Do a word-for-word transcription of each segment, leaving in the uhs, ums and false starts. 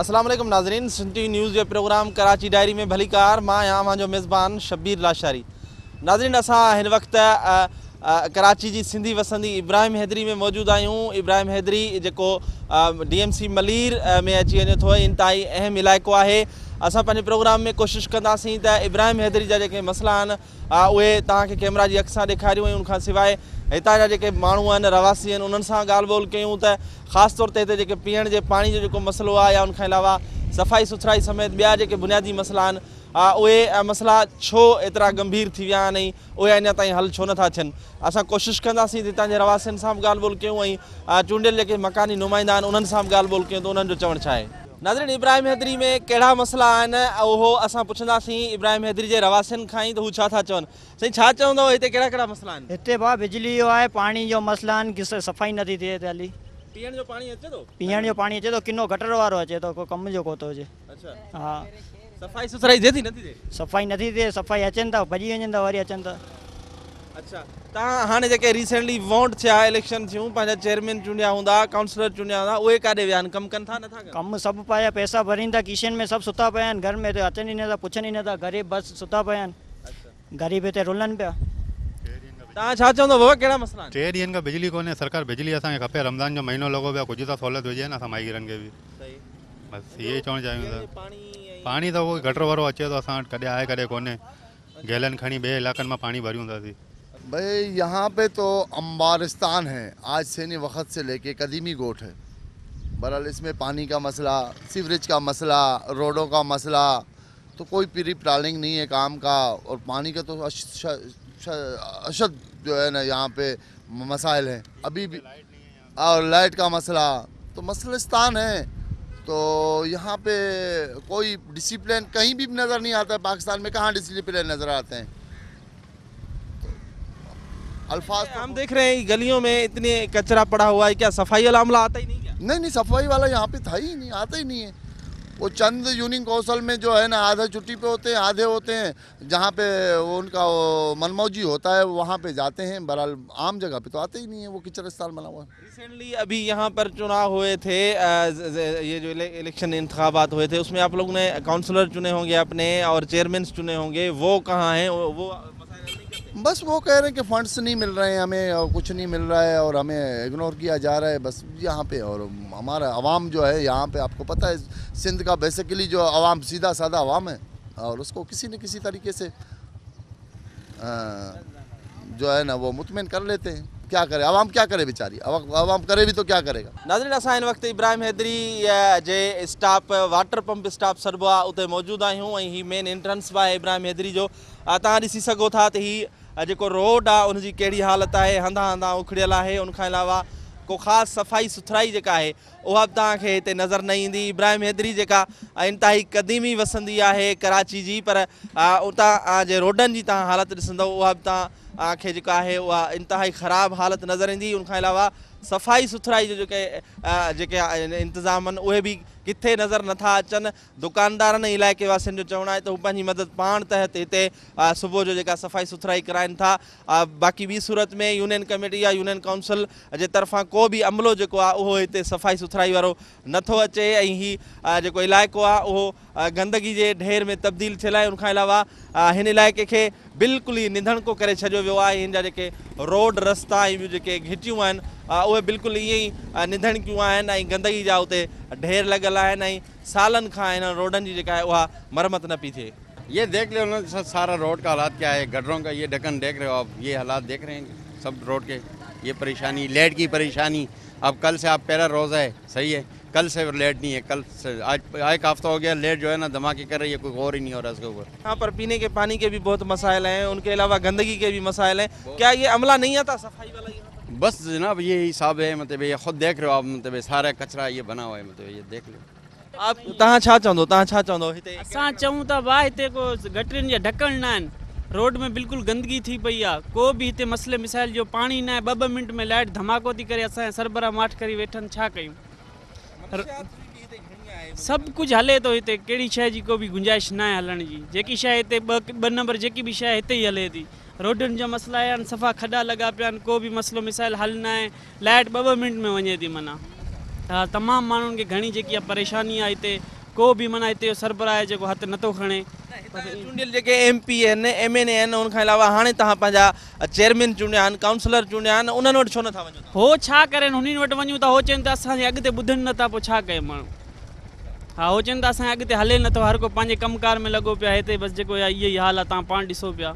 अस्सलाम वालेकुम नाज़रीन, सन टीवी न्यूज़ जे प्रोग्राम कराची डायरी में भली कार मां आहियां मुंहिंजो मेज़बान शब्बीर लाशारी। नाज़रीन, असां हिन वक़्तु कराची जी सिंधी वसंदी इब्राहिम हैदरी में मौजूद आहियूं। इब्राहिम हैदरी जेको डी एम सी मलीर में अची वञे थो, इंतहाई अहम इलाइक़ो आहे। असां पंहिंजे प्रोग्राम में कोशिशि कंदासीं त इब्राहिम हैदरी जा जेके मसइला आहिनि उहे तव्हांखे कैमरा जी अख सां ॾेखारियूं। ऐं उनखां सवाइ हितां जा जेके माण्हू आहिनि, रवासी आहिनि, उन्हनि सां ॻाल्हि ॿोल कयूं त ख़ासि तौर ते हिते जेके पीअण जे पाणी जो जेको मसइलो आहे या उनखां अलावा सफ़ाई सुथराई समेत ॿिया जेके बुनियादी मसइला आहिनि उहे मसइला छो एतिरा गंभीर थी विया आहिनि, उहे अञा ताईं हल छो नथा थियनि। असां कोशिशि कंदासीं त हितां जे रवासियुनि सां बि ॻाल्हि ॿोल कयूं ऐं चूंडियल जेके मकानी नुमाइंदा आहिनि उन्हनि सां बि ॻाल्हि ॿोल कयूं त उन्हनि जो चवणु छा आहे। नाज़रीन, इब्राहिम हैदरी में कहिड़ा मसइला आहिनि उहो असां पुछंदासीं इब्राहिम हैदरी जे रवासियुनि खां ई त हू छा था चवनि। साईं, छा चवंदव, हिते कहिड़ा कहिड़ा मसइला आहिनि? हिते भाउ बिजली जो आहे, पाणी जो मसइला आहिनि, किस सफ़ाई नथी थिए हिते हाली। पीअण जो पाणी अचे थो? पीअण जो पाणी अचे थो, किनो गटर वारो अचे थो, को कम जो को थो हुजे। अच्छा, हा, सफ़ाई सुथराई थिए थी नथी थिए? सफ़ाई नथी थिए, सफ़ाई अचनि था भॼी वञनि था, वरी अचनि था। अच्छा, तव्हां हाणे जेके रिसेंटली वोट थिया, इलेक्शन थियूं, पंहिंजा चेयरमैन चूंडिया हूंदा, काउंसलर चूंडिया हूंदा, उहे काॾे विया आहिनि? कमु कनि था नथा कनि? कम सभु पिया, पैसा भरीनि था कीशन में, सभु सुता पिया आहिनि घर में, त अचनि ई नथा, पुछनि ई नथा, ग़रीब बसि सुता पिया आहिनि, ग़रीब हिते रुलनि पिया। तव्हां छा चवंदव बाबा, कहिड़ा मसइला आहिनि? टे ॾींहंनि खां बिजली कोन्हे, सरकार बिजली असांखे खपे, रमज़ान जो महीनो लॻो पियो, कुझु त सहूलियत हुजे न असां माईगिरनि खे बि। बसि इहे ई चवणु चाहियूं था। पाणी त उहो गटर वारो अचे थो, असां वटि कॾहिं आहे कॾहिं कोन्हे, गैलन खणी ॿिए इलाइक़नि मां पाणी भरियूं था। भाई यहाँ पे तो अंबारिस्तान है, आज से नहीं वक्त से लेके कदीमी गोट है। बहरहाल इसमें पानी का मसला, सीवरेज का मसला, रोडों का मसला, तो कोई प्री प्लानिंग नहीं है काम का। और पानी का तो अशद जो है ना यहाँ पे मसाइल हैं अभी भी, और लाइट का मसला, तो मसलिस्तान है। तो यहाँ पे कोई डिसिप्लिन कहीं भी नज़र नहीं आता है। पाकिस्तान में कहाँ डिसिप्लिन नज़र आते हैं? अल्फाज हम देख रहे हैं गलियों में इतने कचरा पड़ा हुआ है, क्या सफाई वाला अमला आता ही नहीं क्या? नहीं नहीं, सफाई वाला यहाँ पे था ही नहीं, आता ही नहीं है। वो चंद यूनियन कौंसल में जो है ना, आधा छुट्टी पे होते हैं, आधे होते हैं, जहाँ पे वो उनका वो मनमौजी होता है वहाँ पे जाते हैं। बहरहाल आम जगह पे तो आते ही नहीं है, वो किचड़िस्तान बना हुआ है। रिसेंटली अभी यहाँ पर चुनाव हुए थे, ये जो इलेक्शन इंतखाबात हुए थे, उसमें आप लोग ने काउंसलर चुने होंगे अपने और चेयरमैन चुने होंगे, वो कहाँ हैं? वो बस वो कह रहे हैं कि फंड्स नहीं मिल रहे हैं हमें, और कुछ नहीं मिल रहा है, और हमें इग्नोर किया जा रहा है बस यहाँ पे। और हमारा अवाम जो है यहाँ पे, आपको पता है सिंध का बेसिकली जो अवाम सीधा साधा अवाम है, और उसको किसी न किसी तरीके से आ, जो है ना वो मुतमिन कर लेते हैं। क्या करे अवाम, क्या करे बेचारी, अवाम करे भी तो क्या करेगा। नाज़रीन, असां हिन वक़्तु इब्राहिम हैदरी जे स्टाफ वाटर पंप स्टाफ सरबो आहे उते मौजूदु आहियूं ऐं ही मेन एंट्रेंस बि आहे इब्राहिम हैदरी जो। तव्हां ॾिसी सघो था त ही जेको रोड आहे उनजी कहिड़ी हालत आहे, हंधा हंधा उखड़ियल आहे। उनखां अलावा को ख़ासि सफ़ाई सुथराई जेका आहे उहा बि तव्हांखे हिते नज़र न ईंदी। इब्राहिम हैदरी जेका इंतिहाई क़दीमी वसंदी आहे कराची जी, पर उतां जे रोडनि जी तव्हां हालत ॾिसंदव उहा बि तव्हांखे जेका आहे उहा इंतिहाई ख़राबु हालत नज़र ईंदी। उनखां अलावा सफ़ाई सुथराई जो जेके जेके इंतिज़ाम आहिनि उहे बि किथे नज़र नथा अचनि। दुकानदारनि इलाइक़े वासियुनि जो चवणु आहे त हू पंहिंजी मदद पाण तहत हिते सुबुह जो जेका सफ़ाई सुथराई कराइनि था। बाक़ी ॿी सूरत में यूनियन कमेटी या यूनियन काउंसिल जे तरफ़ां को बि अमलो जेको आहे उहो हिते सफ़ाई सुथराई वारो नथो अचे ऐं हीउ जेको इलाइक़ो आहे उहो गंदगी जे ढेर में तब्दील थियल आहे। उनखां अलावा हिन इलाइक़े खे बिल्कुलु ई निधणको करे छॾियो वियो आहे। हिन जा जेके रोड रस्ता ऐं ॿियूं जेके घिटियूं आहिनि उहे बिल्कुलु ईअं ई निधणकियूं आहिनि ऐं गंदगी जा उते ढेर लॻल आहिनि ऐं सालनि खां हिन रोडनि जी जेका आहे उहा मरम्मत न पई थिए। ये देख लो ना सारा रोड का हालात क्या है, गटरों का ये ढक्कन देख रहे हो आप, ये हालात देख रहे हैं सब रोड के। ये परेशानी, लाइट की परेशानी। अब कल से आप पहला रोज़ा है, सही है, कल से लाइट नहीं है, कल से आज एक हफ्ता हो गया लाइट जो है ना धमाके कर रही है, कोई गौर ही नहीं हो रहा इसके ऊपर। यहाँ पर पीने के पानी के भी बहुत मसाइल हैं, उनके अलावा गंदगी के भी मसाइल हैं। क्या ये अमला नहीं आता सफाई वाला? बस जनाब ये हिसाब है, मतलब ये खुद देख रहे हो आप, मतलब सारा कचरा ये बना हुआ है, मतलब ये देख लो आप। तव्हां छा चवंदो, तव्हां छा चवंदो हिते? असां चऊं था भाउ हिते को गटरनि जा ढकण न आहिनि, रोड में बिल्कुलु गंदगी थी पई आहे, को बि हिते मसइले मिसाइल जो पाणी न आहे, ॿ ॿ मिंट में लाइट धमाको थी करे, असांजा सरबराह माठ करे वेठनि, छा कयूं? सभु कुझु हले थो हिते, कहिड़ी शइ जी को बि गुंजाइश न आहे हलण जी। जेकी शइ हिते ॿ ॿ नंबर जेकी बि शइ हिते ई हले थी। रोडनि जा मसइला आहिनि, सफ़ा खॾा लॻा पिया आहिनि, को बि मसइलो मिसाइल हल न आहे, लाइट ॿ ॿ मिंट में वञे थी। माना तमामु माण्हुनि खे घणी जेकी आहे परेशानी आहे हिते, को बि माना हिते जो सरबराह आहे जेको हथु नथो खणे। चूंडियल जेके एम पी आहिनि एम एन ए आहिनि उनखां अलावा हाणे तव्हां पंहिंजा चेयरमैन चूंडिया आहिनि काउंसलर चूंडिया आहिनि उन्हनि वटि छो नथा वञो? हो छा करनि हुननि वटि वञूं था, हो चवनि था असांजे अॻिते ॿुधनि नथा, पोइ छा कयूं माण्हू? हा हो चवनि था असांजे अॻिते हले नथो, हर को पंहिंजे कमकार में लॻो पियो आहे। हिते बसि जेको आहे इहो ई हाल आहे, तव्हां पाण ॾिसो पिया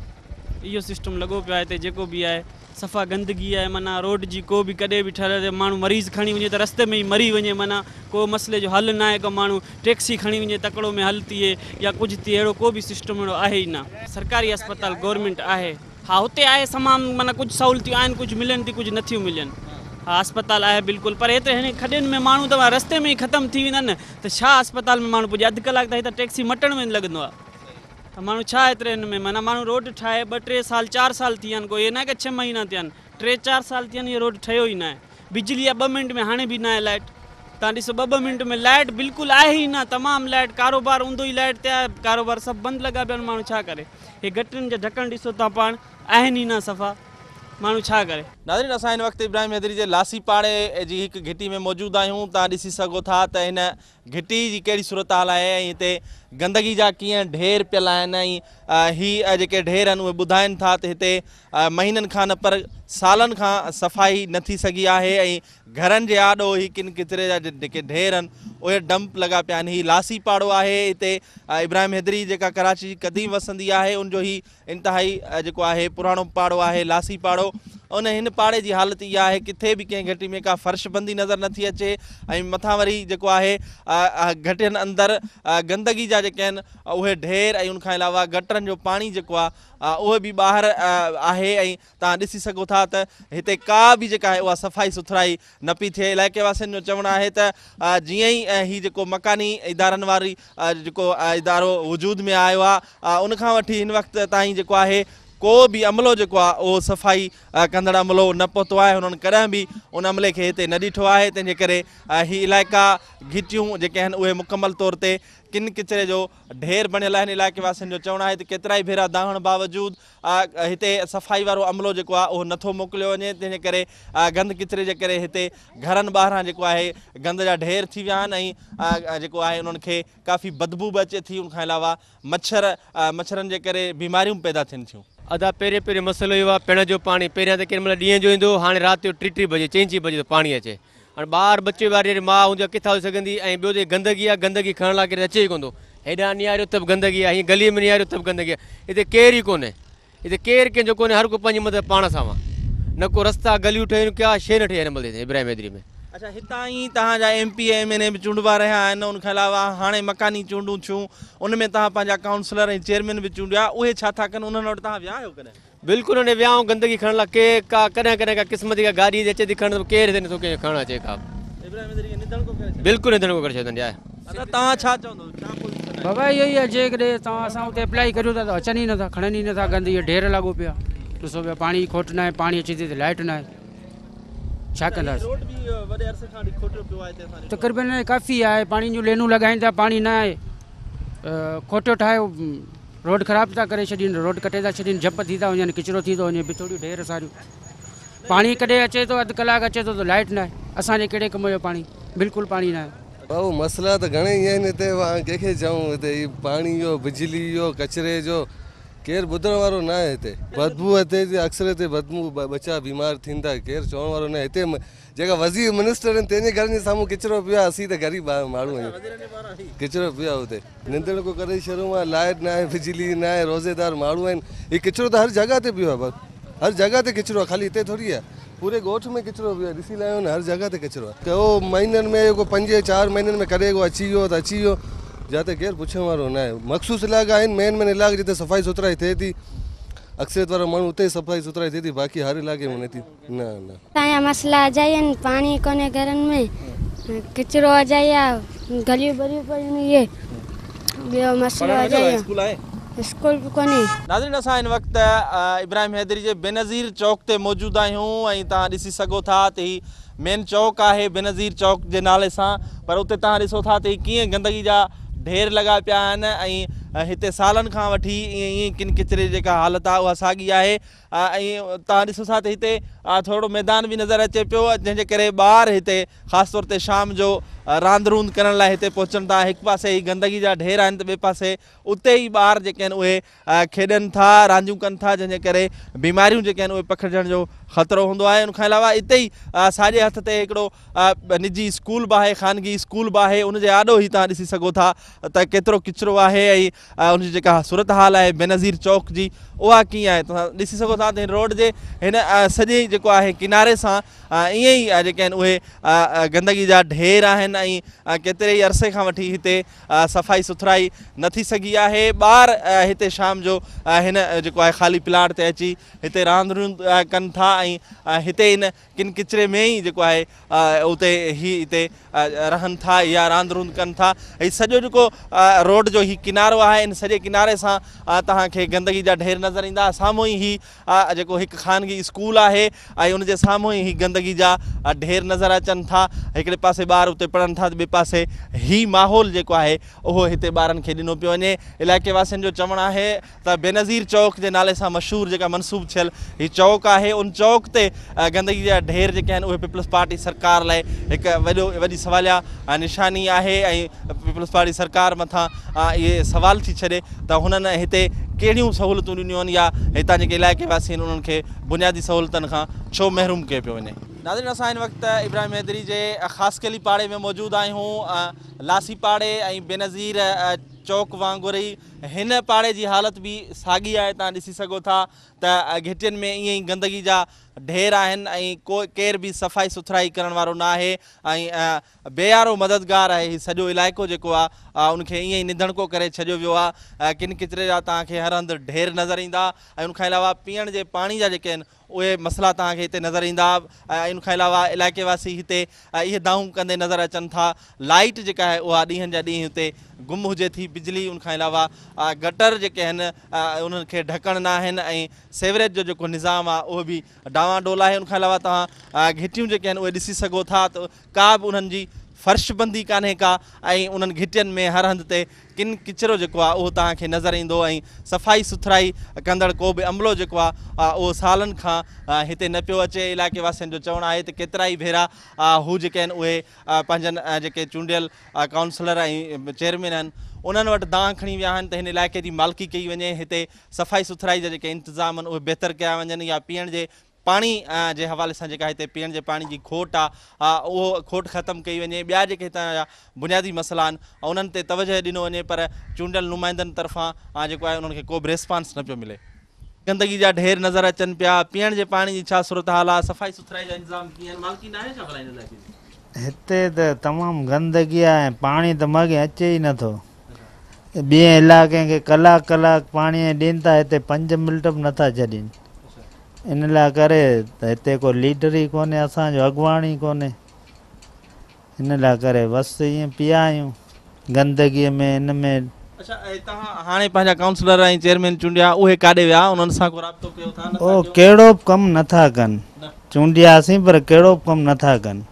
इहो सिस्टम लॻो पियो आहे हिते जेको बि आहे। सफ़ा गंदगी आहे, माना रोड जी को बि कॾहिं बि ठहियल माण्हू मरीज़ खणी वञे त रस्ते में ई मरी वञे, माना को मसइले जो हल न आहे। को माण्हू टैक्सी खणी वञे तकिड़ो में हल थिए या कुझु थिए, अहिड़ो को बि सिस्टम अहिड़ो आहे ई न। सरकारी अस्पताल गवर्नमेंट आहे, हा हुते आहे तमामु, माना कुझु सहूलियतूं आहिनि, कुझु मिलनि थी कुझु नथियूं मिलनि। हा अस्पताल आहे बिल्कुलु, पर हिते हिन खॾनि में माण्हू तव्हां रस्ते में ई ख़तमु थी वेंदा न, त छा अस्पताल में माण्हू पुॼे? अधु कलाक त हिते टैक्सी मटण में लॻंदो आहे, त माण्हू छा एतिरे हिन में? माना माण्हू रोड ठाहे ॿ टे साल चारि साल थी विया आहिनि, कोई न की छह महीना थिया आहिनि, टे चारि साल थी आहिनि इहो रोड ठहियो ई न आहे। बिजली आहे ॿ मिंट में, हाणे बि न आहे लाइट। तव्हां ॾिसो ॿ ॿ मिंट में लाइट बिल्कुलु आहे ई न, तमामु लाइट, कारोबार हूंदो ई लाइट ते आहे, कारोबार सभु बंदि लॻा पिया आहिनि, माण्हू छा करे? हे गटरनि जा ढकण ॾिसो तव्हां पाण आहिनि ई न सफ़ा, माण्हू छा करे? नाज़रीन असां हिन वक़्तु इब्राहिम हैदरी जे लासी पाड़े जी हिकु घिटी में मौजूदु आहियूं। तव्हां ॾिसी सघो था त हिन घिटी जी कहिड़ी सूरत हाल आहे ऐं हिते गंदगी जा कीअं ढेर पियल आहिनि ऐं हीअ जेके ढेर आहिनि उहे ॿुधाइनि था त हिते महीननि खां न पर सालनि खां सफ़ाई न थी सघी आहे ऐं घरनि जे आॾो ही किन किचिरे जा जेके ढेर आहिनि उहे डंप लॻा पिया आहिनि। हीअ लासी पाड़ो आहे, हिते इब्राहिम हैदरी जेका कराची जी क़दीम वसंदी आहे उनजो ही इंतिहाई जेको आहे पुराणो पाड़ो आहे लासी पाड़ो। उन हिन पाड़े जी हालति इहा आहे, किथे बि कंहिं घटी में का फ़र्शबंदी नज़र नथी अचे ऐं मथां वरी जेको आहे घटियुनि अंदरि गंदगी जा जेके आहिनि उहे ढेर ऐं उनखां अलावा गटरनि जो पाणी जेको आहे उहे बि ॿाहिरि आहे ऐं तव्हां ॾिसी सघो था त हिते का बि जेका आहे उहा सफ़ाई सुथराई न पई थिए। इलाइक़े वासियुनि जो चवणु आहे त जीअं ई हीउ जेको मकानी इदारनि वारी जेको इदारो वजूद में आयो आहे उनखां वठी हिन वक़्तु ताईं जेको आहे को बि अमलो जेको आहे उहो सफ़ाई कंदड़ अमलो न पहुतो आहे। हुननि कॾहिं बि उन अमले खे हिते न ॾिठो आहे, तंहिंजे करे हीअ इलाइक़ा घिटियूं जेके आहिनि उहे मुकमल तौर ते किन किचिरे जो ढेर बणियल आहिनि। इलाइक़े वासियुनि जो चवणु आहे त केतिरा ई भेरा दाहण बावजूदि हिते सफ़ाई वारो अमलो जेको आहे उहो नथो मोकिलियो वञे, तंहिंजे करे गंद किचिरे जे करे हिते घरनि ॿाहिरां जेको आहे गंद जा ढेर थी विया आहिनि ऐं जेको आहे उन्हनि खे काफ़ी बदबू बि अचे थी। उनखां अलावा मच्छर मच्छरनि जे करे बीमारियूं पैदा थियनि थियूं। अदा पहिरें पहिरें मसइलो इहो आहे पीअण जो पाणी, पहिरियां त केॾी महिल ॾींहं जो ईंदो, हाणे राति जो टी टी बजे चईं चईं बजे पाणी अचे। हाणे ॿार बचे वारी माउ हूंदी आहे किथां हुई सघंदी, ऐं ॿियो जे गंदगी आहे, गंदगी खणण लाइ केरु अचे ई कोन थो। हेॾां निहारियो त बि गंदगी आहे, हीअं गलीअ में निहारियो त बि गंदगी आहे। हिते केरु ई कोन्हे, हिते केरु कंहिंजो कोन्हे, हर को पंहिंजी मदद पाण सां आहे। न को रस्ता गलियूं ठहियूं, क्या शइ न ठही हिन महिल इब्राहिम हैदरी में। अच्छा हितां ई तव्हांजा M P M N A बि चूंडवा रहिया आहिनि, उनखां अलावा हाणे मकानी चूंडूं थियूं उन में तव्हां पंहिंजा काउंसलर ऐं चेयरमैन बि चूंडिया, उहे छा था कनि? उन्हनि वटि तव्हां विया आहियो कॾहिं? बिल्कुलु हुन वियाऊं गंदगी खणण लाइ, के का कॾहिं कॾहिं का क़िस्मत का गाॾी अचे थी खणण, केरु हिते नथो कंहिंजो खणणु अचे का। बिल्कुलु निधन को करे छॾंदी आहे। तव्हां छा चवंदव, छा पोज़ीशन आहे? बाबा इहो ई आहे, जेकॾहिं तव्हां असां हुते अप्लाई करियूं था त अचनि ई नथा, खणनि ई नथा, गंद इहे ढेर लॻो पिया। ॾिसो पिया पाणी खोट न आहे, पाणी अचे थी त लाइट न आहे, छा कंदासीं? तक़रीबन काफ़ी आहे, पाणी जूं लेनूं लॻाइनि था, पाणी न आहे, खोटियो ठाहियो, रोड ख़राबु था करे छॾीनि, रोड कटे था छॾीनि, झप थी था वञनि, किचिरो थी थो वञे, बिथोड़ियूं ढेर सारियूं। पाणी कॾहिं अचे थो, अधु कलाकु अचे थो त लाइट न आहे। असांजे कहिड़े कम जो पाणी, बिल्कुलु पाणी न आहे। भाऊ मसइला त घणेई आहिनि हिते, कंहिंखे चऊं हिते ही पाणी जो, बिजली जो, कचिरे जो, केरु ॿुधण वारो न आहे। हिते बदबू अचे थी, अक्सर हिते बदबू बचा बीमार थींदा, केरु चवण वारो न आहे। हिते जेका वज़ीर मिनिस्टर आहिनि तंहिंजे घर जे साम्हूं किचिरो पियो आहे, असीं त ग़रीब माण्हू आहियूं, किचिरो पियो आहे हुते, निंदण को करे छॾूं आहे, लाइट न आहे, बिजली न आहे, रोज़ेदार माण्हू आहिनि। हीउ किचिरो त हर जॻह ते पियो आहे, बसि हर जॻह ते किचिरो आहे, ख़ाली हिते थोरी आहे, पूरे ॻोठ में किचिरो पियो आहे, ॾिसी लाहियो न, हर जॻह ते किचिरो आहे। त उहो महीननि में को पंज चारि महीननि में कॾहिं को अची वियो त अची वियो, जिते केरु पुछण वारो न आहे। मख़सूस इलाइक़ा आहिनि, मेन मेन इलाइक़ा जिते सफ़ाई सुथराई थिए थी, अक्सरियत वारा माण्हू उते सफ़ाई सुथराई थिए थी, बाक़ी हर इलाइक़े में न थी। न न तव्हांजा मसइला अजाई आहिनि, पाणी कोन्हे घरनि में, किचिरो अजाई आहे, गलियूं भरियूं पियूं आहिनि, इहे ॿियो मसइलो अजाई आहे, स्कूल बि कोन्हे। नाज़रीन असां हिन वक़्तु इब्राहिम हैदरी जे बेनज़ीर चौक ते मौजूदु आहियूं ऐं तव्हां ॾिसी सघो था त ही मेन चौक आहे बेनज़ीर चौक जे नाले सां, पर उते तव्हां ॾिसो था त कीअं गंदगी जा ढेर लॻा पिया आहिनि ऐं हिते सालनि खां वठी ईअं ईअं किन किचिरे जेका हालत आहे उहा साॻी आहे। ऐं तव्हां ॾिसो था त हिते थोरो मैदान बि नज़र अचे पियो, जंहिंजे करे ॿार हिते ख़ासि तौर ते शाम जो रांदि रूंद करण लाइ हिते पहुचनि था। हिकु पासे ही गंदगी जा ढेर आहिनि त ॿिए पासे उते ई ॿार जेके आहिनि उहे खेॾनि था, रांदियूं कनि था, जंहिंजे करे बीमारियूं जेके आहिनि उहे पखिड़िजण जो ख़तरो हूंदो आहे। उनखां अलावा इते ई साॼे हथ ते हिकिड़ो निजी स्कूल बि आहे, ख़ानगी स्कूल बि आहे। उनजे आॾो ई तव्हां ॾिसी सघो था त केतिरो किचिरो आहे ऐं उनजी जेका सूरत हाल आहे बेनज़ीर चौक जी उहा कीअं आहे। तव्हां ॾिसी सघो था त हिन रोड जे हिन सॼे जेको आहे किनारे सां ईअं ई जेके आहिनि उहे गंदगी जा ढेर आहिनि ऐं केतिरे ई अरसे खां वठी हिते सफ़ाई सुथराई न थी सघी आहे। ॿार हिते शाम जो हिन जेको आहे ख़ाली प्लाट ते अची हिते रांदि रूंद कनि था ऐं हिते इन किन किचिरे में ई जेको आहे उते ई हिते रहनि था या रांदि रूंद कनि था। ऐं सॼो जेको रोड जो ही किनारो आहे इन सॼे किनारे सां तव्हांखे गंदगी जा ढेर नज़र ईंदा। साम्हूं ई ही जेको हिकु ख़ानगी स्कूल आहे ऐं उनजे साम्हूं ई गंदगी जा ढेर नज़र अचनि था। हिकिड़े पासे ॿार उते पढ़नि था, ॿिए पासे ही माहौल जेको आहे उहो हिते ॿारनि खे ॾिनो पियो वञे। इलाइक़े वासियुनि जो चवणु आहे त बेनज़ीर चौक जे नाले सां मशहूरु जेका मनसूब थियल ही चौक आहे, उन चौक ते गंदगी जा ढेर जेके आहिनि उहे पीपल्स पार्टी सरकार लाइ हिकु वॾो वॾी सवालिया निशानी आहे ऐं पीपल्स पार्टी सरकार मथां इहे सवाल थी छॾे त हुननि हिते कहिड़ियूं सहूलियतूं ॾिनियूं आहिनि या हितां जेके इलाइक़े वासी आहिनि उन्हनि खे बुनियादी सहूलियतुनि खां छो महरूम कयो पियो वञे। नाज़रीन, असां हिन वक़्तु इब्राहिम हैदरी जे ख़ासकेली पाड़े में मौजूदु आहियूं। लासी पाड़े ऐं बेनज़ीर चौक वांगुरु ई हिन पाड़े जी हालत बि साॻी आहे। तव्हां ॾिसी सघो था त घिटियुनि में ईअं ई गंदगी जा ढेर आहिनि ऐं को केर बि सफ़ाई सुथराई करण वारो न आहे ऐं बेयारो मददगार आहे। हीउ सॼो इलाइक़ो जेको आहे उनखे ईअं ई निधणको करे छॾियो वियो आहे। किन किचिरे जा तव्हांखे हर हंधि ढेर नज़र ईंदा ऐं उनखां अलावा पीअण जे पाणी जा जेके आहिनि उहे मसइला तव्हांखे हिते नज़र ईंदा ऐं उनखां अलावा इलाइक़े वासी हिते इहे दाऊं कंदे नज़र अचनि था। लाइट जेका आहे उहा ॾींहंनि जा ॾींहं हिते गुम हुजे थी, बिजली उनखां अलावा गटर जेके आहिनि उन्हनि खे ढकण न आहिनि ऐं सेवरेज जो जेको निज़ाम आहे उहो बि डावाडोल आहे। उनखां अलावा तव्हां घिटियूं जेके आहिनि उहे ॾिसी सघो था त का बि उन्हनि जी फर्शबंदी कान्हे का ऐं उन्हनि घिटियुनि में हर हंधि ते किन किचिरो जेको आहे उहो तव्हांखे नज़र ईंदो ऐं सफ़ाई सुथराई कंदड़ को बि अमलो जेको आहे उहो सालनि खां हिते न पियो अचे। इलाइक़े वासियुनि जो चवणु आहे त केतिरा ई भेरा हू जेके आहिनि उहे पंहिंजनि जेके चूंडियल काउंसलर ऐं चेयरमैन आहिनि उन्हनि वटि दांह खणी विया आहिनि त हिन इलाइक़े जी मालिकी कई वञे, हिते सफ़ाई सुथराई जा जेके इंतिज़ाम आहिनि उहे बहितर कया वञनि या पीअण जे पाणी जे हवाले सां जेका हिते पीअण जे पाणी जी खोट आहे उहो खोट ख़तमु कई वञे। ॿिया जेके हितां जा बुनियादी मसइला आहिनि उन्हनि ते तवजह ॾिनो वञे पर चूंडियल नुमाइंदनि तरफ़ां जेको आहे उन्हनि खे को बि रिस्पॉन्स न पियो मिले। गंदगी जा ढेर नज़र अचनि पिया, पीअण जे पाणी जी छा सूरत हाल आहे, सफ़ाई सुथराई जा इंतज़ाम कीअं आहिनि, मालिकी न आहे छा भला हिन इलाइक़े जी? हिते त तमामु गंदगी आहे, पाणी त मगे अचे ई नथो। ॿिए इलाइक़े खे कलाक कलाक पाणी ॾियनि था, हिते पंज मिंट बि नथा छॾनि। इन लाइ करे त हिते को लीडर ई कोन्हे, असांजो अॻुवाणी ई कोन्हे। हिन लाइ करे बसि ईअं पिया आहियूं गंदगीअ में हिन में। अच्छा, तव्हां हाणे पंहिंजा काउंसलर ऐं चेयरमैन चूंडिया उहे काॾे विया, उन्हनि सां को राब्तो कयो था? ओ कहिड़ो बि कमु नथा कनि, चूंडियासीं पर कहिड़ो बि कमु नथा कनि।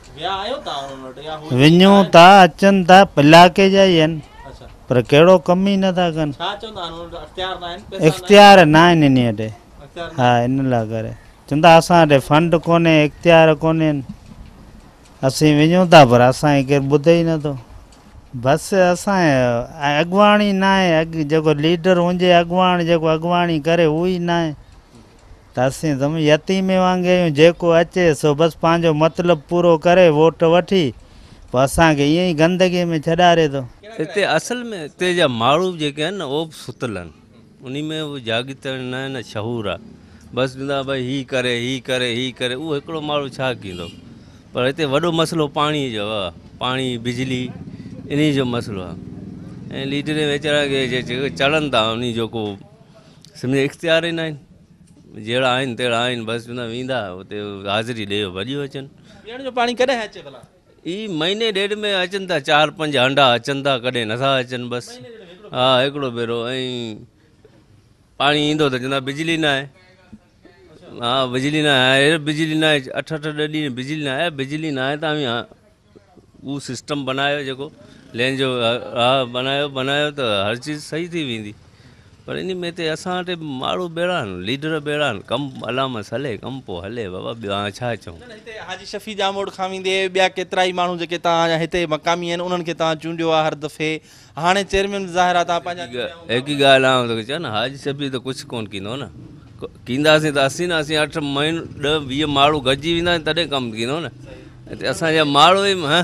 वञूं था अचनि था, इलाइक़े जा ई आहिनि पर कहिड़ो कमु ई नथा कनि। इख़्तियार न आहिनि इन वटि। हा, इन लाइ करे चवंदा असां वटि फंड कोन्हे, इख़्तियार कोन्हे, असीं वञूं था पर असांखे केरु ॿुधे ई नथो। बसि असांजे अॻुवाणी न आहे, अॻु जेको लीडर हुजे अॻुवाणी जेको अॻुवाणी करे उहो ई न आहे त असीं तम यतीमे वांगुरु आहियूं। जेको अचे सो बसि पंहिंजो मतिलबु पूरो करे वोट वठी पोइ असांखे ईअं ई गंदगीअ में छॾारे थो। हिते असल में हिते जा माण्हू जेके आहिनि न उहो बि सुतल आहिनि, उन में उहो जाॻित न आहे न शहूर आहे। बसि चवंदा भई हीअ करे हीअ करे हीअ करे, उहो हिकिड़ो माण्हू छा कंदो। पर हिते वॾो मसिलो पाणीअ जो आहे, पाणी बिजली इन जो मसिलो आहे। ऐं लीडर वीचारा खे चढ़नि था उन जो को सम्झो इख़्तियार ई न आहिनि, जहिड़ा आहिनि तहिड़ा आहिनि। बसि चवंदा वेंदा हुते हाज़िरी ॾेयो भॼी अचनि। पीअण जो पाणी कॾहिं अचे भला? ई महीने ॾेढ में अचनि था, चारि पंज हंडा अचनि था, कॾहिं नथा अचनि। बसि हा, हिकिड़ो भेरो। ऐं पाणी ईंदो त चवंदा बिजली न आहे। हा, बिजली न आहे, बिजली न आहे, अठ अठ ॾह ॾींहं बिजली न आहे। बिजली न आहे त उहो सिस्टम बनायो जेको लेन जो, हा बनायो बनायो त हर चीज़ सही थी वेंदी। पर इन में ते असां वटि माण्हू बेड़ा आहिनि, लीडर बेड़ा आहिनि, कमु अलामस हले, कमु पोइ हले बाबा, ॿियो हाणे छा चऊं। हिते हाजी शफ़ी जामोड़ खां वेंदे ॿिया केतिरा ई माण्हू जेके तव्हां हिते मक़ामी आहिनि उन्हनि खे तव्हां चूंडियो आहे हर दफ़े, हाणे चेयरमैन ज़ाहिर आहे तव्हां पंहिंजा हिक ई ॻाल्हि आउं तोखे चवां न, हाजी शफ़ी त कुझु कोन कींदो न, कींदासीं त असीं न असीं अठ महीनो ॾह वीह माण्हू गॾिजी वेंदा तॾहिं कमु थींदो न। हिते असांजा माण्हू ई हा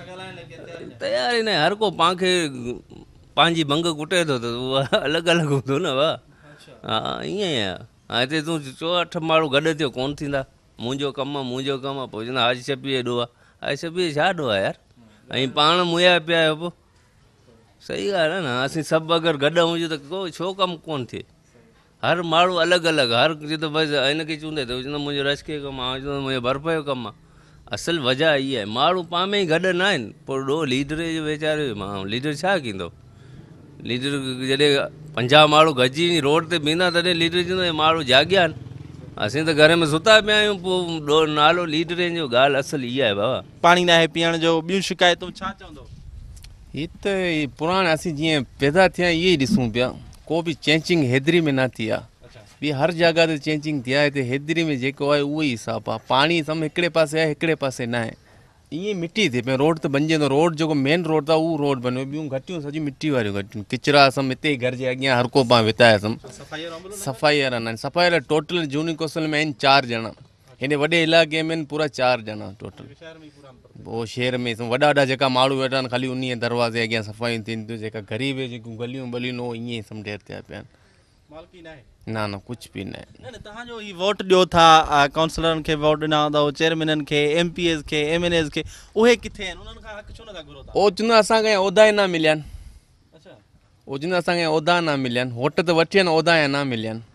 तयार ई न, हर को पाण खे पंहिंजी भंग कुटे थो त उहा अलॻि अलॻि हूंदो न वाह। हा ईअं ई आहे, हा हिते तूं चओ अठ माण्हू गॾु थियो कोन थींदा, मुंहिंजो कमु आहे मुंहिंजो कमु आहे, पोइ चवंदा हाजी शफ़ी हेॾो आहे, हाजी शफ़ी छा ॾो आहे यार, ऐं पाण मुया पिया आहियो पोइ सही ॻाल्हि आहे न। असीं सभु अगरि गॾु हुजूं त को छो कमु कोन थिए, हर माण्हू अलॻि अलॻि, हर चए थो बसि हिनखे चूंडे त चवंदो मुंहिंजो राजकीय कमु आहे, चवंदो मुंहिंजो बर्फ़ जो कमु आहे। असल वजह इहा आहे, माण्हू पाण में ई गॾु न आहिनि, पोइ ॾो लीडर जो वीचारे माण्हू लीडर छा कींदो। लीडर जॾहिं पंजाह माण्हू गॾिजी रोड ते बीहंदा तॾहिं लीडर चवंदो माण्हू जाॻिया आहिनि, असीं त घर में सुता पिया आहियूं, पोइ ॾो नालो लीडरनि जो ॻाल्हि असल इहा आहे बाबा। पाणी न आहे पीअण जो, ॿियूं शिकायतूं छा चवंदो? हीअ त पुराणे असीं जीअं पैदा थिया इहे ई ॾिसूं पिया, को बि चेंजिंग हेदरी में न थी आहे, ॿी हर जॻह ते चेंजिंग थी आहे, हिते हेदरी में जेको आहे उहो ई हिसाबु आहे, पाणी सम हिकिड़े पासे आहे हिकिड़े पासे न आहे, ईअं मिटी थिए पियो, रोड त बणिजे थो, रोड जेको मेन रोड आहे उहो रोड बनियो, ॿियूं घटियूं सॼी मिटी वारियूं घटियूं, किचरा सम हिते ई घर जे अॻियां हर को पाण विताए सम, सफ़ाई वारा न आहिनि, सफ़ाई वारा टोटल जूनी कौशल में आहिनि चारि ॼणा, हिन वॾे इलाइक़े में आहिनि पूरा चारि ॼणा टोटल, पोइ शहर में वॾा वॾा जेका माण्हू वेठा आहिनि ख़ाली उन दरवाज़े अॻियां सफ़ाइयूं थियनि थियूं, जेका ग़रीब जेकियूं गलियूं ॿलियूं उहो ईअं ई सम ढेर थिया पिया आहिनि, न न कुझु बि न आहे। न तव्हांजो ही वोट ॾियो था, काउंसलरनि खे वोट ॾिना हूंदव, चेयरमैननि खे, एम पी एस खे, एम एन एस खे, उहे किथे आहिनि, उन्हनि खां हक़ छो नथा घुरो था? उहो चवंदा असांखे उहिदा ई न मिलिया आहिनि, उहो चवंदा असांखे उहिदा न मिलिया आहिनि, वोट त वठी आहिनि उहिदा या न मिलिया आहिनि,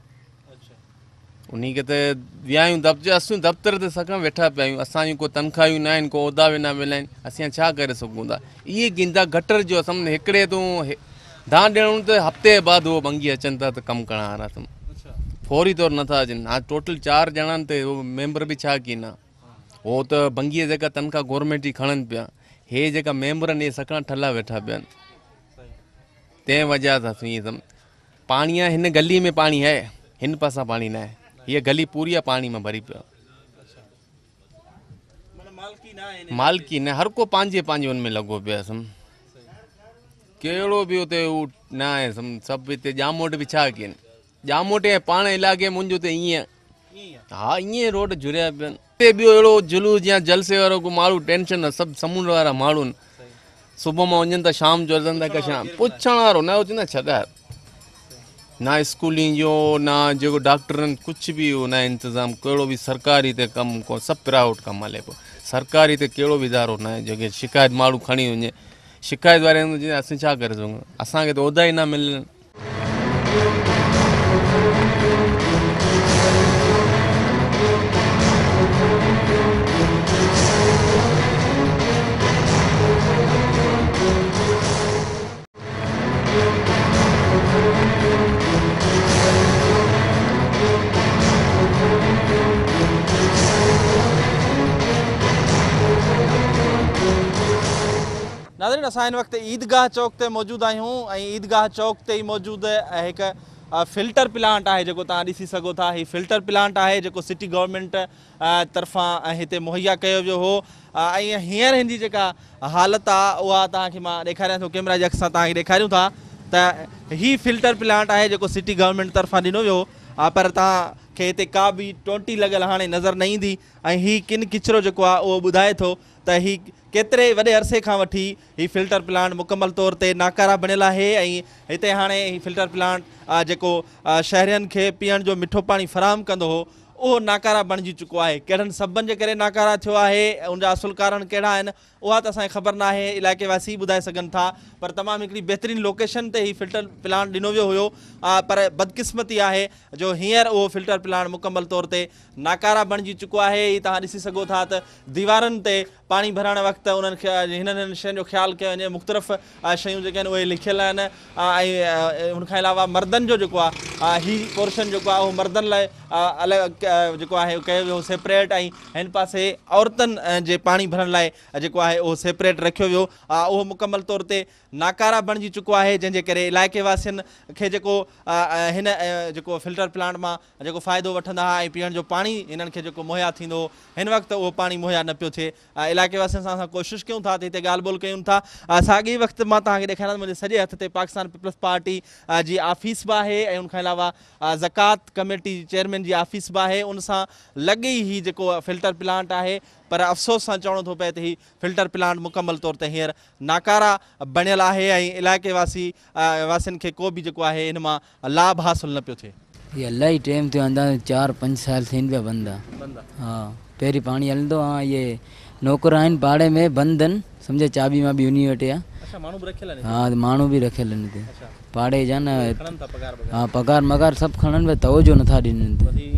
उन खे त विया आहियूं दफ़्तर, असूं दफ़्तर ते सघां वेठा पिया आहियूं, असांजूं को तनख़्वाहियूं न आहिनि, को उहिदा बि न मिलिया आहिनि, असीं छा करे सघूं था। इहे गिंदा गटर जो सम्झ हिकिड़े तूं दान ॾियणो त हफ़्ते बाद उहो भंगी अचनि था त कमु करण वारा सम फौरी तौरु नथा अचनि, हा टोटल चारि ॼणनि ते उहो मेंबर बि छा की न, उहो त भंगीअ जेका तनख़्वाह गवर्नमेंट ई खणनि पिया, हे जेका मेंबर आहिनि इहे सखणा ठला वेठा पिया आहिनि, तंहिं वजह सां ईअं सम पाणी आहे, हिन गली में पाणी आहे, हिन पासां पाणी न आहे, हीअ गली पूरी आहे पाणी में भरी पियो, मालकी न, हर को पंहिंजे पंहिंजे हुन में लॻो पियो आहे सम, कहिड़ो बि उते उहो न आहे सम, सभु हिते जामोट बि छा कनि, जामोट पाण इलाइक़े मुंहिंजो त ईअं, हा ईअं रोड जुड़िया पिया आहिनि, हिते ॿियो अहिड़ो जुलूस या जलसे वारो को माण्हू टेंशन न, सभु समुंड वारा माण्हू आहिनि, सुबुह मां वञनि था शाम जो हलनि था का शाम, पुछण वारो न हुजे न छॾाए, ना स्कूलिंग जो ना जेको डॉक्टरनि कुझु बि उहो न इंतज़ाम, कहिड़ो बि सरकारी ते कमु को, सभु प्राइवेट कमु हले पियो, सरकारी ते कहिड़ो बि इदारो न आहे जेके शिकायत माण्हू खणी वञे, शिकायत वारे हंधि असीं छा करे सघूं, असांखे त उहिदा ई न मिलनि। नाज़रीन असां हिन वक़्तु ईदगाह चौक ते मौजूदु आहियूं, ऐं ईदगाह चौक ते ई मौजूदु हिकु फिल्टर प्लांट आहे जेको तव्हां ॾिसी सघो था, हीउ फिल्टर प्लांट आहे जेको सिटी गवर्नमेंट तरफ़ां हिते मुहैया कयो वियो हो, ऐं हींअर हिन जी जेका हालत आहे उहा तव्हांखे मां ॾेखारियां थो, कैमरा जे अक्स सां तव्हांखे ॾेखारियूं था त हीउ फिल्टर प्लांट आहे जेको सिटी गवर्नमेंट तरफ़ां ॾिनो वियो, पर तव्हांखे हिते का बि टोंटी लॻियल हाणे नज़र न ईंदी, ऐं हीउ किन किचिरो जेको आहे उहो ॿुधाए थो त हीउ केतिरे वॾे अरसे खां वठी हीउ फिल्टर प्लांट मुकमल तौर ते नाकारा बणियल आहे, ऐं हिते हाणे हीउ फिल्टर प्लांट जेको शहरियुनि खे पीअण जो मिठो पाणी फ़राहम कंदो हो उहो नाकारा बणिजी चुको आहे। कहिड़नि सबबनि जे करे नाकारा थियो आहे, उनजा असुल कारण कहिड़ा आहिनि उहा त असांखे ख़बर न आहे, इलाइक़े वासी ॿुधाए सघनि था, पर तमामु हिकिड़ी बहितरीनु लोकेशन ते हीउ फिल्टर प्लांट ॾिनो वियो हुयो, पर बदकिस्मती आहे जो हींअर उहो फिल्टर प्लांट मुकमल तौर ते नाकारा बणिजी चुको आहे। हीउ तव्हां ॾिसी सघो था त दीवारनि ते पाणी भरण वक़्तु उन्हनि खे हिननि शयुनि जो ख़्यालु कयो वञे, मुख़्तलिफ़ शयूं जेके आहिनि उहे लिखियल आहिनि, ऐं हुनखां अलावा मर्दनि जो जेको आहे हीउ पोर्शन जेको आहे उहो मर्दनि लाइ अलॻि जेको आहे कयो वियो सेपरेट ऐं हिन पासे औरतुनि जे पाणी भरण लाइ जेको आहे उहो सेपरेट रखियो वियो उहो मुकमल तौर ते नाकारा बणिजी चुको आहे जंहिंजे करे इलाइक़े वासियुनि खे जेको हिन जेको फिल्टर प्लांट मां जेको फ़ाइदो वठंदा हुआ ऐं पीअण जो पाणी हिननि खे जेको मुहैया थींदो हिन वक़्तु उहो पाणी मुहैया न पियो थिए इलाइक़े वासियुनि सां असां कोशिशि कयूं था त हिते ॻाल्हि ॿोल कयूं था साॻी वक़्तु मां तव्हांखे ॾेखारियां मुंहिंजे सॼे हथ ते पाकिस्तान पीपल्स पार्टी जी ऑफिस बि आहे ऐं उनखां अलावा ज़कात कमेटी चेयरमैन जी ऑफिस बि आहे उन सां लॻे ई ही जेको फिल्टर प्लांट आहे पर अफ़सोस सां चवणो थो पए त ही फिल्टर प्लांट मुकमल तौर ते हींअर नाकारा बणियल आहे ऐं इलाइक़े वासी वासियुनि खे को बि जेको आहे हिन मां लाभ हासिल न पियो थिए ये इलाही टाइम थियो अंदाज़ चार पंज साल थियनि पिया बंदि आहे हा पहिरीं पाणी हलंदो आहे ये नौकर आहिनि पाड़े में बंदि आहिनि सम्झे चाबी मां बि उन वटि आहे हा माण्हू बि रखियल आहिनि हिते पाड़े जा न हा पगार मगार सभु खणनि पिया तवजो नथा ॾियनि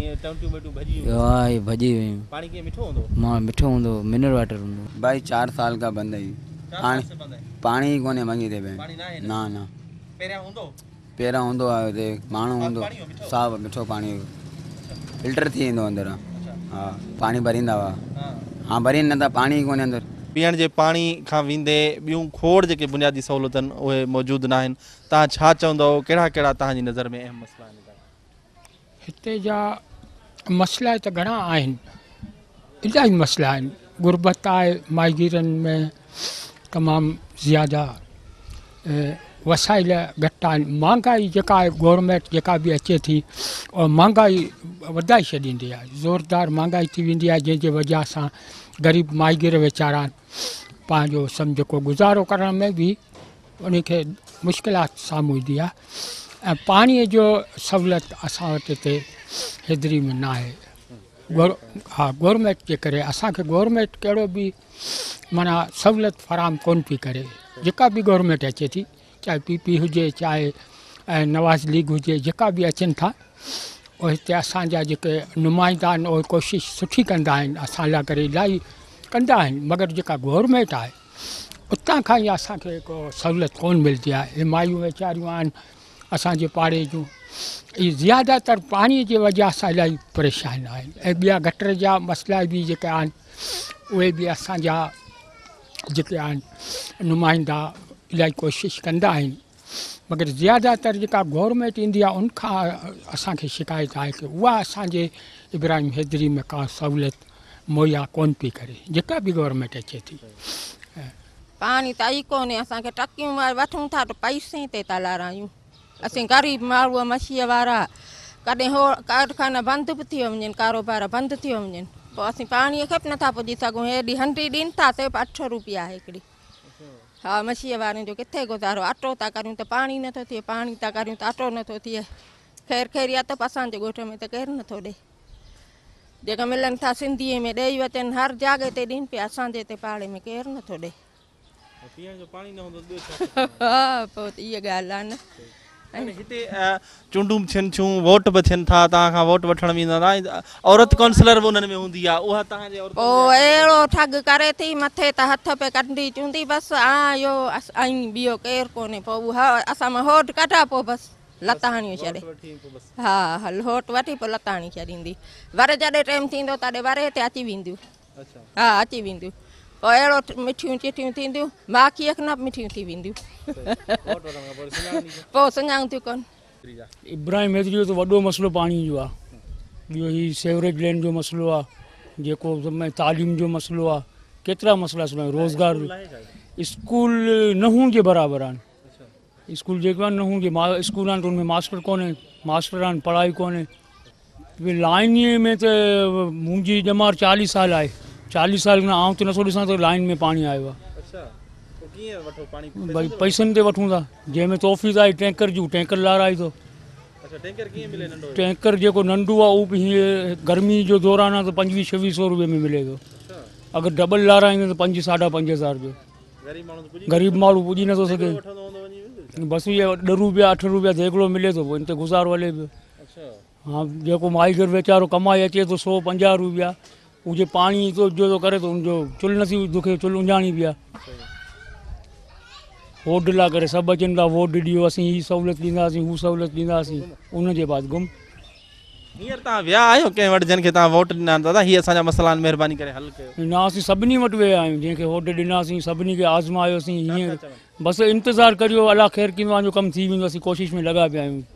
हा ये भॼी वियूं मां मिठो हूंदो मिनरल वाटर हूंदो भाई चार साल का बंद है पानी पानी ही कोने मंगी थे ना ना पहिरियां हूंदो आहे माण्हू हूंदो साफ़ मिठो पाणी फिल्टर थी वेंदो अंदरि हा पाणी भरींदा हुआ हाँ भरीनि नथा पाणी कोन्हे अंदरि पीअण जे पाणी खां वेंदे ॿियूं खोड़ जेके बुनियादी सहूलियतनि उहे मौजूदु न आहिनि तव्हां छा चवंदव कहिड़ा कहिड़ा तव्हांजी नज़र में अहम मसइला आहिनि हिते जा मसइला त घणा आहिनि इलाही मसइला आहिनि गुरबत आहे माहिगीरनि में तमामु ज़्यादा वसाइल घटि आहिनि महांगाई जेका आहे गवर्नमेंट जेका बि अचे थी और महांगाई वधाए छॾींदी आहे ज़ोरदार महांगाई थी वेंदी आहे जंहिंजे वजह सां ग़रीब माहिगीर वीचारा पंहिंजो सम्झो को गुज़ारो करण में बि उनखे मुश्किलात साम्हूं ईंदी आहे ऐं पाणीअ जो सहूलियत असां वटि हिते हेतिरी में न आहे गौर हा गवर्नमेंट जे करे असांखे गवर्नमेंट कहिड़ो बि माना सहूलियत फ़राहम कोन थी करे जेका बि गवर्नमेंट अचे थी चाहे पी पी हुजे चाहे ऐं नवाज़ लीग हुजे जेका बि अचनि था उहे हिते असांजा जेके नुमाइंदा आहिनि उहे कोशिशि सुठी कंदा आहिनि असां लाइ करे इलाही कंदा आहिनि मगर जेका गवर्नमेंट आहे उतां खां ई असांखे को सहूलियत कोन मिलंदी आहे हे मायूं वीचारियूं आहिनि असांजे पाड़े जूं इहे ज़्यादातर पाणीअ जे वजह सां इलाही परेशान आहिनि ऐं ॿिया गटर जा मसइला बि जेके आहिनि उहे बि असांजा जेके आहिनि नुमाइंदा इलाही कोशिशि कंदा आहिनि मगर ज़्यादातर जेका गवर्नमेंट ईंदी आहे उनखां असांखे शिकायत आहे की उहा असांजे इब्राहिम हैदरी में का सहूलियत मुहैया कोन पई करे जेका बि गवर्नमेंट अचे थी पाणी त आई कोन्हे असांखे टकियूं वठूं था त पैसे ते था लारायूं असीं ग़रीब माण्हू मछीअ वारा कॾहिं हो कारखाना बंदि बि थी वञनि कारोबार बंदि थी वञनि पोइ असीं पाणीअ खे बि नथा पुॼी सघूं हेॾी हंडी ॾियनि था सिर्फ़ु अठ रुपया हिकिड़ी हा मछीअ वारनि जो किथे गुज़ारो अटो था करियूं त पाणी नथो थिए पाणी था करियूं त अटो नथो थिए ख़ैर ख़ैरियत त असांजे ॻोठ में त केरु नथो ॾे जेका मिलनि था सिंधीअ में ॾेई वठनि हर जॻह ते ॾियनि पिया असांजे हिते पाड़े में केरु नथो ॾे हा पोइ त इहा ॻाल्हि आहे न हिते चूंडूं थियनि थियूं वोट बि थियनि था तव्हां खां वोट वठण वेंदा था औरत काउंसलर बि उन्हनि में हूंदी आहे उहा तव्हांजे पोइ अहिड़ो ठग करे थी मथे त हथ पे कढंदी चूंदी बसि हा इहो ऐं ॿियो केरु कोन्हे पोइ उहा असां मां होट कढा पोइ बसि लता हणी छॾे हा हल होट वठी पोइ लता हणी छॾींदी वर जॾहिं टाइम थींदो तॾहिं वर हिते अची वेंदियूं हा अची वेंदियूं पोइ अहिड़ो मिठियूं चिठियूं थींदियूं बाक़ी न मिठियूं थी वेंदियूं पोइ सुञाणूं थियूं कोन इब्राहिम हैदरी जो त वॾो मसइलो पाणी जो आहे ॿियो ही सेवरेज लैंड जो मसइलो आहे जेको तालीम जो मसइलो आहे केतिरा मसइला रोज़गार स्कूल नहूं जे बराबरि आहिनि स्कूल जेके आहिनि नहूं जे स्कूल आहिनि त उनमें मास्टर कोन्हे मास्टर आहिनि पढ़ाई कोन्हे लाइनीअ में त मुंहिंजी ॼमार चालीह साल आहे चालीह साल खां आउं त नथो ॾिसां त लाइन में पाणी आयो आहे भई पैसनि ते वठूं था जंहिंमें तोफ़ीस आई टैंकर जूं टैंकर लाराई थो टैंकर जेको नंढो आहे उहो बि हीअं गर्मी जो दौरान आहे त पंजवीह छवीह सौ रुपये में मिले थो अगरि डबल लाराईंदो त पंज साढा पंज हज़ार जो ग़रीब माण्हू पुॼी नथो सघे बसि इहे ॾह रुपया अठ रुपया देगलो मिले थो पोइ इन ते गुज़ारो हले पियो हा जेको माईगर वीचारो कमाए अचे थो सौ पंजाह रुपया उहो जे पाणी थो जो थो करे त उनजो चुल्ह नथी दुखे चुल्ह उञाणी पिया वोट लाइ करे सभु अचनि था वोट ॾियो असीं हीअ सहूलियत ॾींदासीं हू सहूलियत ॾींदासीं उनजे बाद गुम हींअर तव्हां विया आहियो कंहिं वटि जिन खे तव्हां वोट ॾिना आहिनि दादा हीअ असांजा मसइला आहिनि महिरबानी करे हल कयो? न असीं सभिनी वटि विया आहियूं जंहिंखे वोट ॾिनासीं सभिनी खे आज़मायोसीं हीअं बसि इंतज़ारु करियो अलाह ख़ैर कींदो जो कमु थी वेंदो असीं कोशिशि में लॻा पिया आहियूं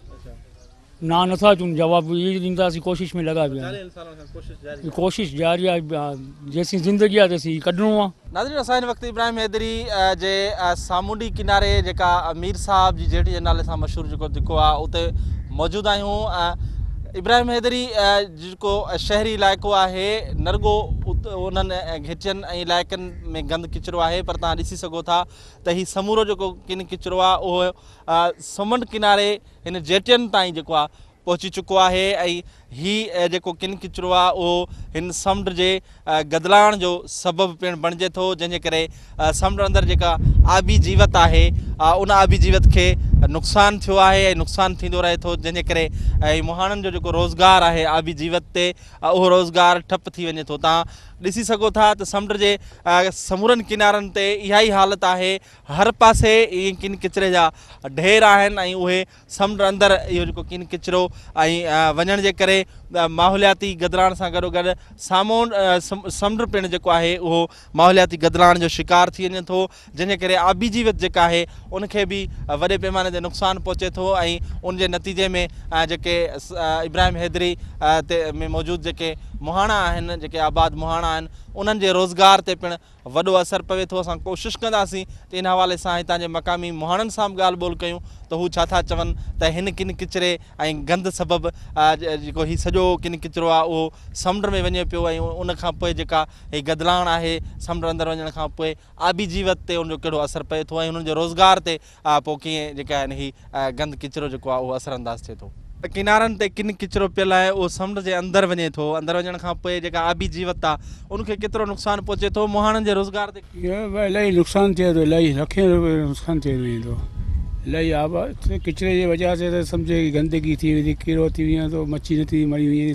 ना नथा चऊं जवाबु इहे ॾींदा असीं कोशिशि में लॻा पिया आहियूं कोशिशि जारी आहे जेसीं ज़िंदगी आहे तेसीं कढणो आहे। नाज़रीन असां हिन वक़्तु इब्राहिम हैदरी जे सामुंडी किनारे जेका मीर साहब जी जेठी जे नाले सां मशहूरु जेको जेको आहे उते मौजूदु आहियूं। इब्राहिम हैदरी जेको शहरी इलाइक़ो आहे नरगो उन्हनि घिटियनि ऐं इलाइक़नि में गंद किचिरो आहे पर तव्हां ॾिसी सघो था त हीउ समूरो जेको किन किचिरो आहे उहो समुंड किनारे हिन जेटियुनि ताईं जेको आहे पहुची चुको आहे ऐं हीउ जेको किन किचिरो आहे उहो हिन समुंड जे गदलाइण जो सबबु पिणु बणिजे थो जंहिंजे करे समुंड अंदरि जेका आबी जीवत आहे उन आबी जीवत खे नुक़सानु थियो आहे ऐं नुक़सानु थींदो रहे थो जंहिंजे करे ऐं मुहाणनि जो जेको रोज़गारु आहे आबी जीवत ते उहो रोज़गारु ठप थी वञे थो। तव्हां ॾिसी सघो था त समुंड जे समूरनि किनारनि ते इहा ई हालत आहे हर पासे इहे किन किचिरे जा ढेर आहिनि ऐं उहे समुंड अंदरि इहो जेको किन किचिरो ऐं वञण जे करे माहौलियाती गदलाइण सां गॾोगॾु साम्हूं समुंड पिणु जेको आहे उहो माहौलियाती गदलाइण जो शिकार थी वञे थो जंहिंजे करे आबी जीवत जेका आहे उनखे बि वॾे पैमाने ते नुक़सानु पहुचे थो ऐं उनजे नतीजे में जेके इब्राहिम हैदरी ते में मौजूदु जेके मुहाणा आहिनि जेके आबाद मुहाणा आहिनि उन्हनि जे रोज़गार ते पिणु वॾो असरु पवे थो। असां कोशिशि कंदासीं त इन हवाले सां हितां जे मक़ामी मुहाणनि सां बि ॻाल्हि ॿोल कयूं त हू छा था चवनि त हिन किन किचिरे ऐं गंद सबबु जेको हीउ सॼो किन किचिरो आहे उहो समुंड में वञे पियो ऐं उन खां पोइ जेका हीअ गदलाइण आहे समुंड अंदरि वञण खां पोइ आबी जीवत ते उनजो कहिड़ो असरु पए थो ऐं उन्हनि जे रोज़गार ते पोइ कीअं जेका आहिनि हीअ गंद किचिरो जेको आहे उहो असरअंदाज़ थिए थो। किनारनि ते किन किचिरो पियल आहे उहो समुंड जे अंदरि वञे थो अंदरि वञण खां पोइ जेका आबी जीवत आहे उनखे केतिरो नुक़सानु पहुचे थो मुहाणनि जे रोज़गार ते इलाही नुक़सानु थिए थो इलाही लखे रुपए नुक़सानु थिए वेंदो इलाही आबाद किचिरे जे वजह से त सम्झे गंदगी थी वेंदी कीड़ो थी वेंदो मच्छी नथी मरी वेंदी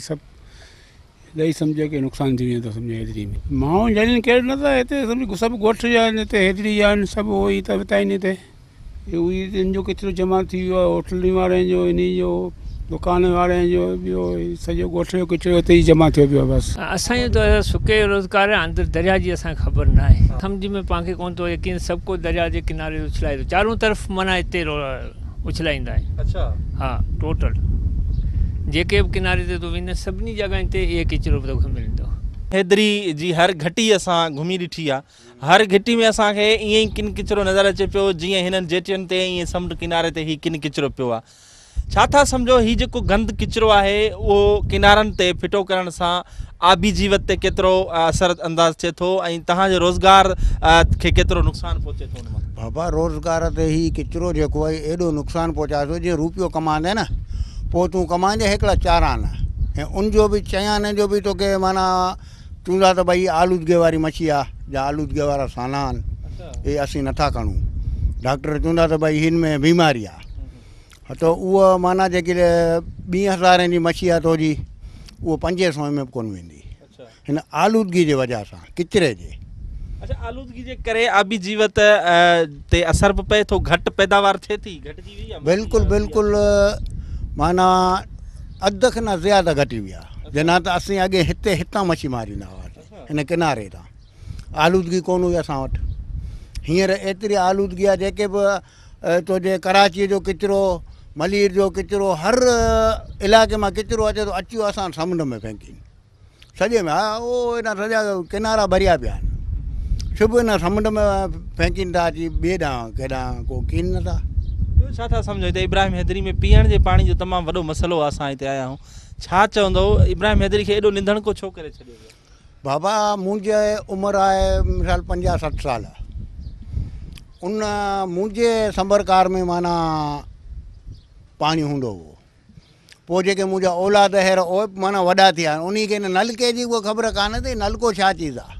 सभु इलाही सम्झे की नुक़सानु थी वेंदो सम्झे हेतिरी में माण्हू जॾहिं केरु नथा हिते सम्झो सभु ॻोठ जा आहिनि हिते हेतिरी आहिनि सभु उहो ई था विताइनि हिते उहो इन जो किचिरो जमा थी वियो आहे होटलुनि वारनि जो इन जो दुकान वारनि जो ॿियो सॼो ॻोठ जो किचिरो हिते ई जमा थियो पियो आहे बसि असांजो त सुके रोज़गार आहे अंदरि दरिया जी असांखे ख़बर न आहे सम्झ में पाण खे कोन थो यकीन सभु को दरिया जे किनारे उछलाए थो चारों तरफ़ माना हिते उछलाईंदा आहिनि। अच्छा हा टोटल जेके बि किनारे ते तूं वेंदे सभिनी जॻहियुनि ते इहे किचिरो तोखे मिलंदो। हैदरी जी हर घटी असां घुमी ॾिठी आहे हर घटी में असांखे ईअं ई किन किचिरो नज़र अचे पियो जीअं हिननि जेटियुनि ते ईअं समुंड किनारे ते हीउ किन किचिरो पियो आहे। छा था सम्झो हीउ जेको गंद किचिरो आहे उहो किनारनि ते फिटो करण सां आबी जीवत ते केतिरो असर अंदाज़ थिए थो ऐं तव्हांजे रोज़गार खे केतिरो नुक़सानु पहुचे थो उन मां? बाबा रोज़गार ते हीउ किचिरो जेको आहे एॾो नुक़सानु पहुचाए थो जीअं रुपियो कमाईंदे न पोइ तूं कमाईंदे हिकिड़ा चार आना ऐं उनजो बि चई आने जो बि तोखे माना चवंदा त भई आलूदगे वारी मच्छी आहे या आलूदगे वारा साना आहिनि इहे असीं नथा खणूं डॉक्टर चवंदा त भई हिन में बीमारी आहे त उहा माना जेकी ॿी हज़ारे जी मच्छी आहे तुंहिंजी उहो पंजे सौ में कोन वेंदी हिन आलूदगी जे वजह सां किचिरे जे। अच्छा आलूदगी जे करे आबी जीवत ते असर बि पए थो घटि पैदावार थिए थी घटिजी वई आहे बिल्कुलु बिल्कुलु माना अधु खां न ज़्यादा घटी वई आहे जना त असीं अॻे हिते हितां मच्छी मारींदा हुआसीं हिन किनारे तां आलूदगी कोन हुई असां वटि हींअर एतिरी आलूदगी आहे जेके बि तुंहिंजे कराचीअ जो किचिरो मलीर जो किचिरो हर इलाइक़े मां किचिरो अचे थो अची असां समुंड में फेंकी सॼे में हा उहो हेॾा सॼा किनारा भरिया पिया आहिनि सुबुह न समुंड में फेंकीनि था अची ॿिए ॾांहुं केॾांहुं को कीन नथा। ॿियो छा था सम्झो हिते इब्राहिम हैदरी में पीअण जे पाणी जो तमामु वॾो मसइलो आहे असां हिते आया आहियूं छा चवंदो इब्राहिम हैदरी खे एॾो निंधणको छो करे छॾियो बाबा मुंहिंजे उमिरि आहे मिसाल पंजाह सठि साल उन मुंहिंजे संबरकार में माना पाणी हूंदो हुओ पोइ जेके मुंहिंजा औलाद अहिड़ा उहे माना वॾा थिया आहिनि उन खे नलके जी उहा ख़बर कान्हे त नलको छा चीज़ आहे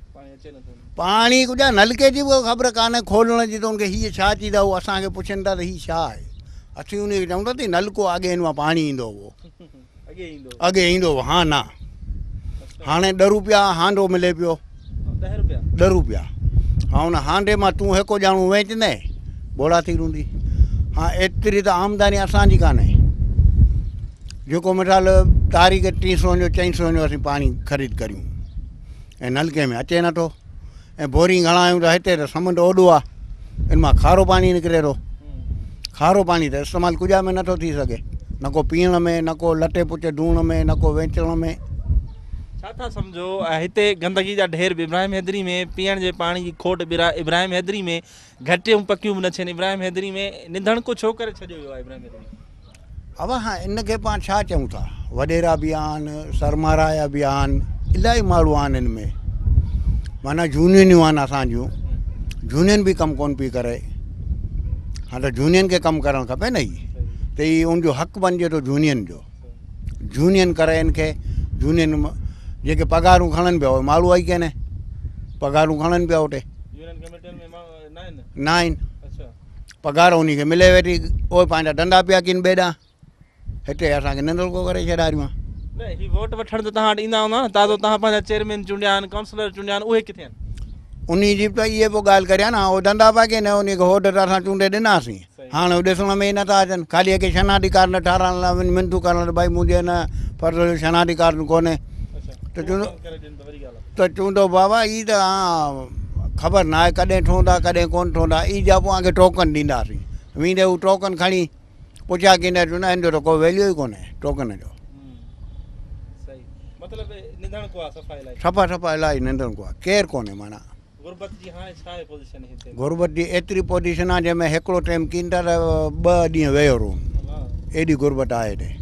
पाणी कुझु नलके जी उहा ख़बर कान्हे खोलण जी त उनखे हीअ छा चीज़ आहे उहो असांखे पुछनि था त हीअ छा आहे असीं उनखे चऊं था त नलको अॻे हिन मां पाणी ईंदो हुओ अॻे ईंदो हुओ हा न हाणे ॾह रुपया हांडो मिले पियो ॾह रुपया हाँ उन हांडे मां तूं हिकु ॼाणू वेचंदे बोड़ा थी हूंदी हाँ एतिरी त आमदनी असांजी कान्हे जेको मिसाल तारीख़ टी सौ जो चई सौ जो असीं पाणी ख़रीद करियूं ऐं नलके में अचे नथो ऐं बोरिंग हणायूं त हिते त समुंड ओॾो आहे इन मां खारो पाणी निकिरे थो खारो पाणी त इस्तेमालु कुझा में नथो थी सघे न को पीअण में न को लटे पुचे धोअण में न को वेचण में छा था सम्झो हिते गंदगी जा ढेर बि इब्राहिम हैदरी में पीअण जे पाणी जी खोट इब्राहिम हैदरी में घटियूं पकियूं बि न थियनि इब्राहिम हैदरी में निधण को छो करे छॾियो वियो आहे इब्राहिम हैदरी अब हाँ इनखे पाण छा चऊं था वॾेरा बि आहिनि सरमाराया बि आहिनि इलाही माण्हू आहिनि हिन में माना जूनियनियूं आहिनि असांजूं जूनियन बि कमु कोन पई करे हाँ त जूनियन खे कमु करणु खपे न ई त ई उनजो हक़ बणिजे थो जूनियन जो जूनियन करे इनखे जूनियन जेके पघारूं खणनि पिया उहे माण्हू आई कोन्हे पघारूं खणनि पिया उते न आहिनि पघार उन खे मिले वेठी उहे पंहिंजा धंधा पिया कनि ॿेॾां हिते असांखे नंढड़को करे छॾारियूं आहे ही वोट वठण त तव्हां वटि ईंदा हूंदा न तव्हां तव्हां पंहिंजा चेयरमैन चूंडिया आहिनि काउंसलर चूंडिया आहिनि उहे किथे आहिनि उन जी त इहे पोइ ॻाल्हि करिया न उहे धंधा पिया कनि उन खे होड त असां चूंडे ॾिनासीं हाणे ॾिसण में ई नथा अचनि ख़ाली के शनाधिकार न ठाराइण लाइ मिनतूं करण भई मुंहिंजे न पर शनाधिकार कोन्हे त चूंडो त चूंडो बाबा ई त हा ख़बर न आहे कॾहिं ठहंदा कॾहिं कोन ठहंदा ई जा पोइ अॻे टोकन ॾींदासीं वेंदे हू टोकन खणी पुछा कंदा चवंदा हिन जो त को वैल्यू ई कोन्हे टोकन जो सफ़ा सफ़ा इलाही नंढनि को आहे केरु कोन्हे माना गुरबत जी एतिरी पोजीशन आहे जंहिंमें हिकिड़ो टाइम किंडर ॿ ॾींहं वियो रहूं एॾी गुरबत आहे हिते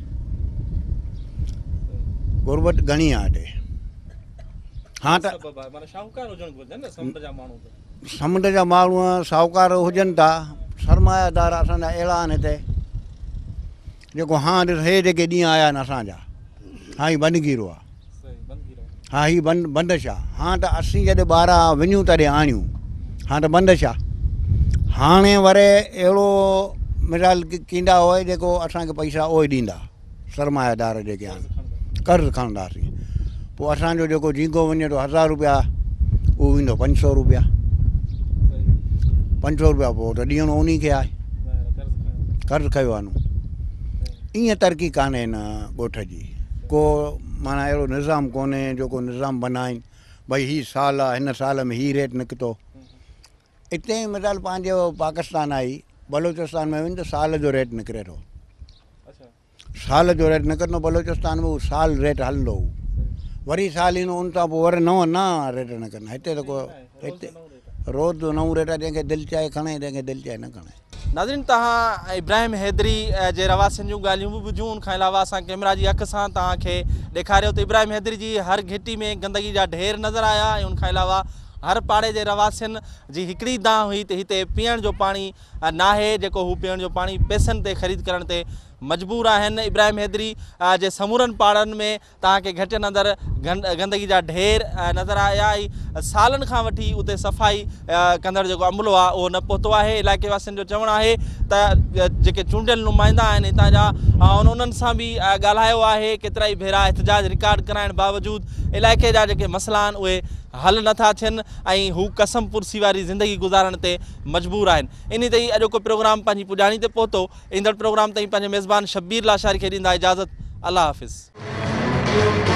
गुरबत घणी आहे हिते हाँ त समुंड जा माण्हू साहूकार हुजनि था सरमायादार असांजा अहिड़ा आहिनि हिते जेको हाँ ॾिस हे जेके ॾींहं आया आहिनि असांजा हा ही बंदगीरो आहे हा ही बंद बंदिश आहे हाँ त असीं जॾहिं ॿारहं विञूं तॾहिं आणियूं हाँ त बंदिश आहे हाणे वरे अहिड़ो मिसाल कींदा हुए जेको असांखे पैसा उहे ॾींदा सरमायादार जेके आहिनि कर्ज़ु खणंदासीं पोइ असांजो जेको जींगो वञे थो हज़ार रुपया उहो वेंदो पंज सौ रुपया पंज सौ रुपया पोइ त ॾियणो उन खे आहे कर्ज़ु खयो आहे ईअं तरक़ी कान्हे हिन ॻोठ जी को माना अहिड़ो निज़ाम कोन्हे जेको निज़ाम बनाइनि भई हीअ साल आहे हिन साल में हीअ रेट निकितो हिते मिसाल पंहिंजो पाकिस्तान आई बलोचिस्तान में वञ त साल जो रेट निकिरे थो साल जो रेट निकिरंदो बलोचिस्तान में उहो साल रेट हलंदो वरी साल ईंदो उन तां पोइ वरी नओं नवां रेट निकिरंदा हिते त को हिते रोज़ जो नओं रेट आहे जंहिंखे दिलि चाहे खणे जंहिंखे दिलि चाहे न खणे नाज़रीन तव्हां इब्राहिम हैदरी जे रवासियुनि जूं ॻाल्हियूं बि ॿुधियूं उन खां अलावा असां कैमरा जी अख सां तव्हांखे ॾेखारियो त इब्राहिम हैदरी जी हर घिटी में गंदगी जा ढेर नज़र आया ऐं उन खां अलावा हर पाड़े जे रवासियुनि जी हिकिड़ी दांह हुई त हिते पीअण जो पाणी नाहे जेको हू पीअण जो पाणी पैसनि ते ख़रीद करण ते मजबूर आहिनि इब्राहिम हैदरी जे समूरनि पाड़नि में तव्हांखे घटि नज़र गंद गंदगी जा ढेर नज़र आया ऐं सालनि खां वठी उते सफ़ाई कंदड़ जेको अमलो आहे उहो न पहुतो आहे इलाइक़े वासियुनि जो चवणु आहे त जेके चूंडियल नुमाइंदा आहिनि हितां जा उन्हनि सां बि ॻाल्हायो आहे केतिरा ई भेरा एहतजाज रिकॉर्ड कराइण बावजूदि इलाइक़े जा जेके मसइला आहिनि उहे हल नथा थियनि ऐं हू कसम पुरसी वारी ज़िंदगी गुज़ारण ते मजबूर आहिनि इन ते ई अॼोको प्रोग्राम पंहिंजी पुॼाणी ते पहुतो ईंदड़ प्रोग्राम ताईं पंहिंजे मेज़बान शब्बीर लाशारी खे ॾींदा इजाज़त अल्लाह हाफ़िज़।